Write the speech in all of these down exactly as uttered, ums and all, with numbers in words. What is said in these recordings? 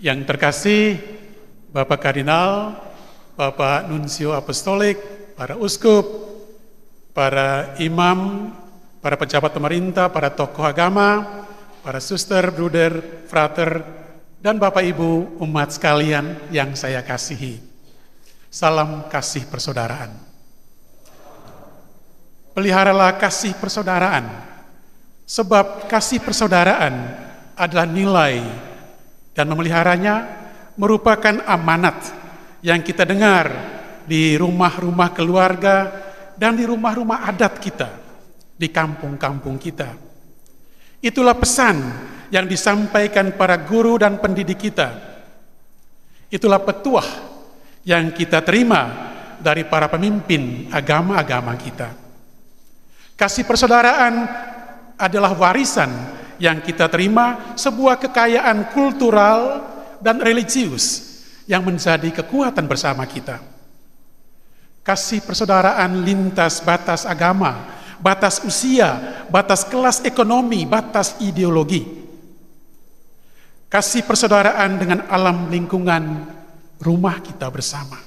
Yang terkasih Bapak Kardinal, Bapak Nunsio Apostolik, para uskup, para imam, para pejabat pemerintah, para tokoh agama, para suster, bruder, frater, dan Bapak Ibu umat sekalian yang saya kasihi. Salam kasih persaudaraan. Peliharalah kasih persaudaraan, sebab kasih persaudaraan adalah nilai dan memeliharanya merupakan amanat yang kita dengar di rumah-rumah keluarga dan di rumah-rumah adat kita, di kampung-kampung kita. Itulah pesan yang disampaikan para guru dan pendidik kita. Itulah petuah yang kita terima dari para pemimpin agama-agama kita. Kasih persaudaraan adalah warisan yang kita terima, sebuah kekayaan kultural dan religius yang menjadi kekuatan bersama kita. Kasih persaudaraan lintas batas agama, batas usia, batas kelas ekonomi, batas ideologi. Kasih persaudaraan dengan alam lingkungan rumah kita bersama.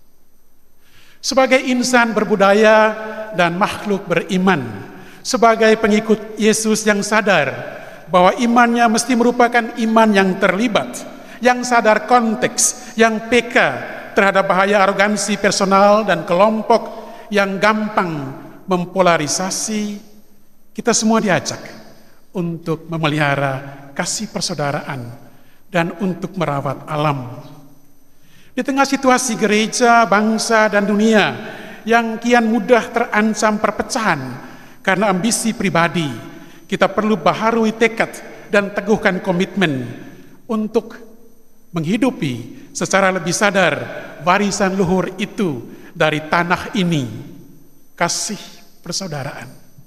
Sebagai insan berbudaya dan makhluk beriman, sebagai pengikut Yesus yang sadar bahwa imannya mesti merupakan iman yang terlibat, yang sadar konteks, yang peka terhadap bahaya arogansi personal dan kelompok yang gampang mempolarisasi, kita semua diajak untuk memelihara kasih persaudaraan dan untuk merawat alam. Di tengah situasi gereja, bangsa, dan dunia yang kian mudah terancam perpecahan karena ambisi pribadi, kita perlu baharui tekad dan teguhkan komitmen untuk menghidupi secara lebih sadar warisan luhur itu dari tanah ini, kasih persaudaraan.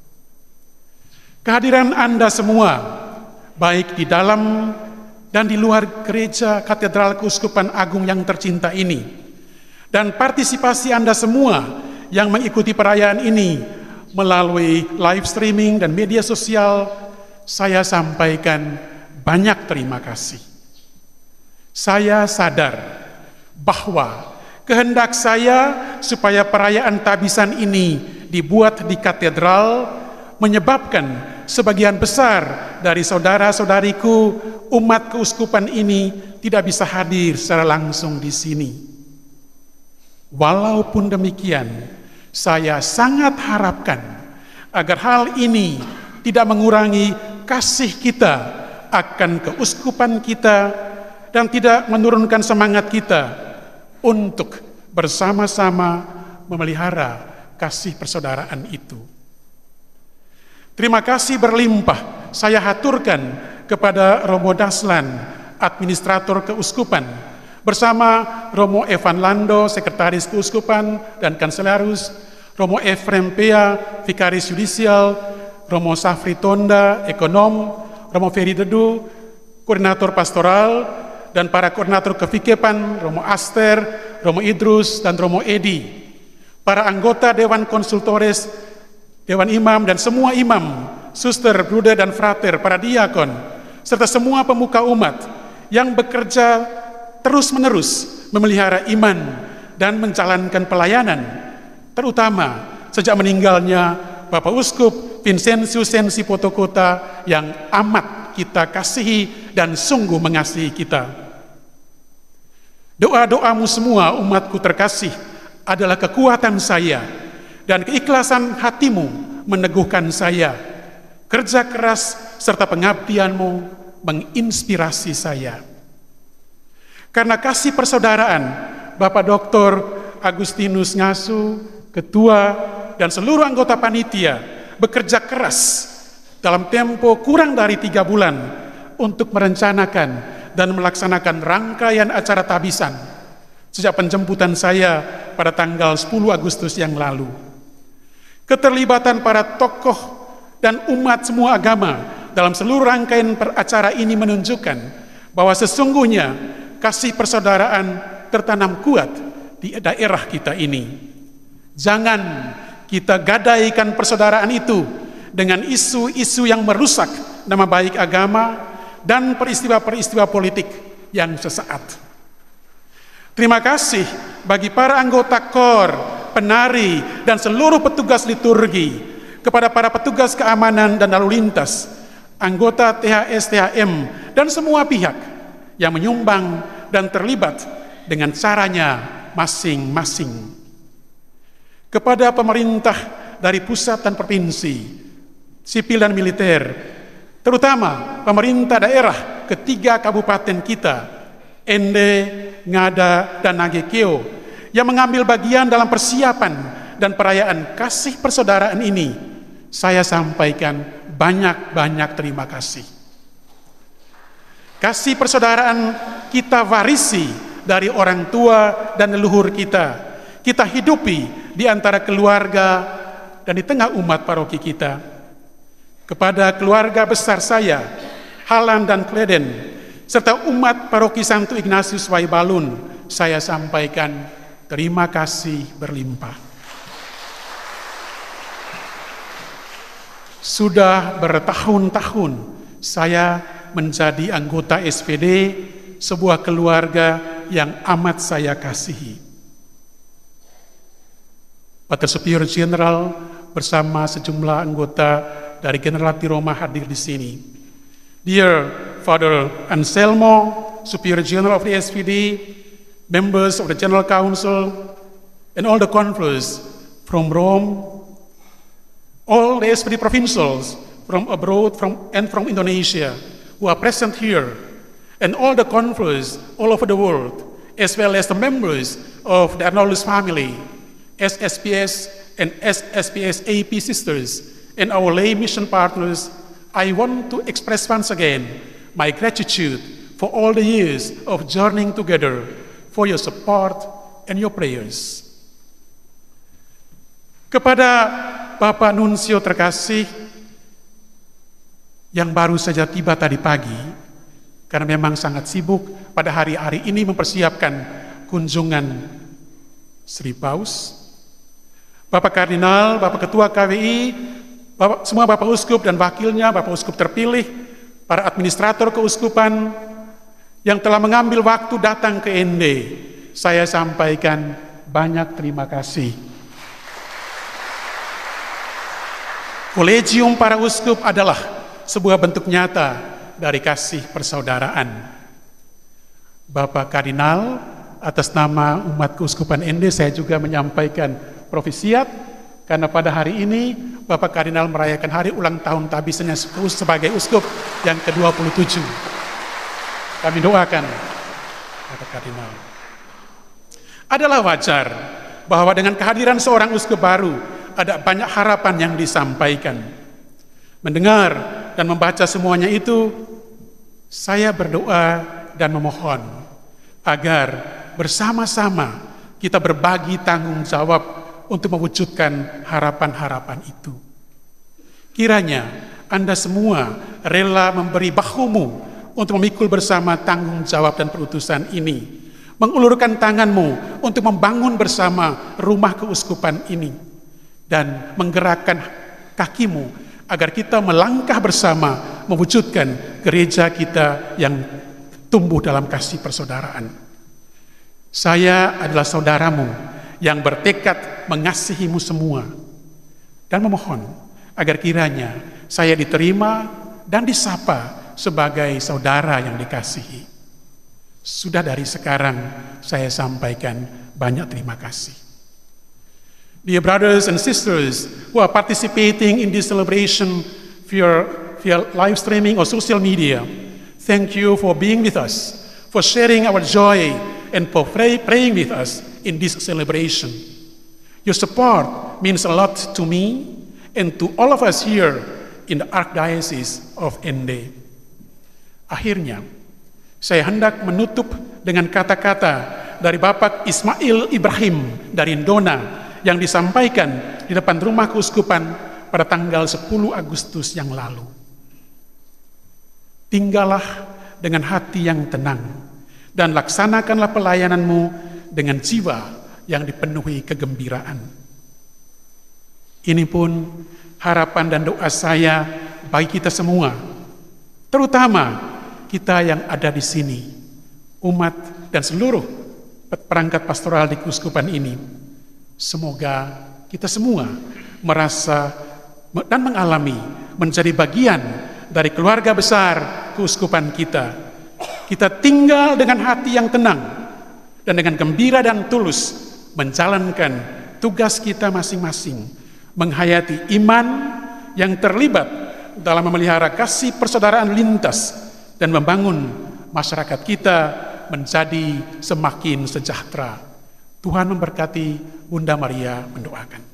Kehadiran Anda semua, baik di dalam dan di luar gereja Katedral Keuskupan Agung yang tercinta ini, dan partisipasi Anda semua yang mengikuti perayaan ini melalui live streaming dan media sosial, saya sampaikan banyak terima kasih. Saya sadar bahwa kehendak saya supaya perayaan tabisan ini dibuat di katedral menyebabkan sebagian besar dari saudara-saudariku umat keuskupan ini tidak bisa hadir secara langsung di sini. Walaupun demikian, saya sangat harapkan agar hal ini tidak mengurangi kasih kita akan keuskupan kita dan tidak menurunkan semangat kita untuk bersama-sama memelihara kasih persaudaraan itu. Terima kasih berlimpah saya haturkan kepada Romo Daslan, Administrator Keuskupan, bersama Romo Evan Lando, Sekretaris Keuskupan dan Kanselarus, Romo Efrem Pea, Vikaris Yudisial, Romo Safri Tonda, Ekonom, Romo Ferry Dedu, Koordinator Pastoral, dan para Koordinator Kevikepan, Romo Aster, Romo Idrus, dan Romo Edi, para anggota Dewan Konsultores, Dewan Imam, dan semua imam, suster, bruder, dan frater, para diakon, serta semua pemuka umat yang bekerja terus-menerus memelihara iman dan menjalankan pelayanan, terutama sejak meninggalnya Bapak Uskup Vincentius Sensi Potokota yang amat kita kasihi dan sungguh mengasihi kita. Doa-doamu semua umatku terkasih adalah kekuatan saya dan keikhlasan hatimu meneguhkan saya. Kerja keras serta pengabdianmu menginspirasi saya. Karena kasih persaudaraan, Bapak Doktor Agustinus Ngasu, Ketua, dan seluruh anggota panitia bekerja keras dalam tempo kurang dari tiga bulan untuk merencanakan dan melaksanakan rangkaian acara tabisan sejak penjemputan saya pada tanggal sepuluh Agustus yang lalu. Keterlibatan para tokoh dan umat semua agama dalam seluruh rangkaian acara ini menunjukkan bahwa sesungguhnya kasih persaudaraan tertanam kuat di daerah kita ini. Jangan kita gadaikan persaudaraan itu dengan isu-isu yang merusak nama baik agama dan peristiwa-peristiwa politik yang sesaat. Terima kasih bagi para anggota KOR, penari, dan seluruh petugas liturgi, kepada para petugas keamanan dan lalu lintas, anggota T H S T H M, dan semua pihak yang menyumbang dan terlibat dengan caranya masing-masing. Kepada pemerintah dari pusat dan provinsi, sipil dan militer, terutama pemerintah daerah ketiga kabupaten kita, Ende, Ngada, dan Nagekeo, yang mengambil bagian dalam persiapan dan perayaan kasih persaudaraan ini, saya sampaikan banyak-banyak terima kasih. Kasih persaudaraan kita warisi dari orang tua dan leluhur kita, kita hidupi di antara keluarga dan di tengah umat paroki kita. Kepada keluarga besar saya, Halan dan Kleden, serta umat paroki Santo Ignatius Waibalun, saya sampaikan terima kasih berlimpah. Sudah bertahun-tahun saya menjadi anggota S P D, sebuah keluarga yang amat saya kasihi. Pater Superior General bersama sejumlah anggota dari Generalati Roma hadir di sini. Dear Father Anselmo, Superior General of the S P D, members of the General Council, and all the conference from Rome, all the S P D provincials from abroad from, and from Indonesia who are present here, and all the conference all over the world, as well as the members of the Arnoldus family, S S P S and S S P S A P sisters, and our lay mission partners, I want to express once again my gratitude for all the years of journeying together, for your support and your prayers. Kepada Bapak Nuncio terkasih yang baru saja tiba tadi pagi, karena memang sangat sibuk pada hari-hari ini mempersiapkan kunjungan Sri Paus, Bapak Kardinal, Bapak Ketua K W I, Bapak, semua Bapak Uskup dan wakilnya, Bapak Uskup terpilih, para administrator keuskupan yang telah mengambil waktu datang ke Ende, saya sampaikan banyak terima kasih. Kolegium para uskup adalah sebuah bentuk nyata dari kasih persaudaraan. Bapak Kardinal, atas nama umat keuskupan Ende, saya juga menyampaikan profisiat, karena pada hari ini Bapak Kardinal merayakan hari ulang tahun tabisnya sebagai uskup yang ke dua puluh tujuh. Kami doakan Bapak Kardinal. Adalah wajar bahwa dengan kehadiran seorang uskup baru, ada banyak harapan yang disampaikan. Mendengar dan membaca semuanya itu, saya berdoa dan memohon agar bersama-sama kita berbagi tanggung jawab untuk mewujudkan harapan-harapan itu. Kiranya Anda semua rela memberi bahumu untuk memikul bersama tanggung jawab dan perutusan ini, mengulurkan tanganmu untuk membangun bersama rumah keuskupan ini, dan menggerakkan kakimu agar kita melangkah bersama mewujudkan gereja kita yang tumbuh dalam kasih persaudaraan. Saya adalah saudaramu yang bertekad mengasihimu semua, dan memohon agar kiranya saya diterima dan disapa sebagai saudara yang dikasihi. Sudah dari sekarang saya sampaikan banyak terima kasih. Dear brothers and sisters who are participating in this celebration via, via live streaming or social media, thank you for being with us, for sharing our joy, and for pray, praying with us in this celebration. Your support means a lot to me and to all of us here in the Archdiocese of Ende. Akhirnya, saya hendak menutup dengan kata-kata dari Bapak Ismail Ibrahim dari Ndona yang disampaikan di depan rumah keuskupan pada tanggal sepuluh Agustus yang lalu. Tinggallah dengan hati yang tenang dan laksanakanlah pelayananmu dengan jiwa yang dipenuhi kegembiraan. Ini pun harapan dan doa saya bagi kita semua, terutama kita yang ada di sini, umat dan seluruh perangkat pastoral di keuskupan ini. Semoga kita semua merasa dan mengalami menjadi bagian dari keluarga besar keuskupan kita. Kita tinggal dengan hati yang tenang dan dengan gembira dan tulus menjalankan tugas kita masing-masing, menghayati iman yang terlibat dalam memelihara kasih persaudaraan lintas dan membangun masyarakat kita menjadi semakin sejahtera. Tuhan memberkati. Bunda Maria mendoakan.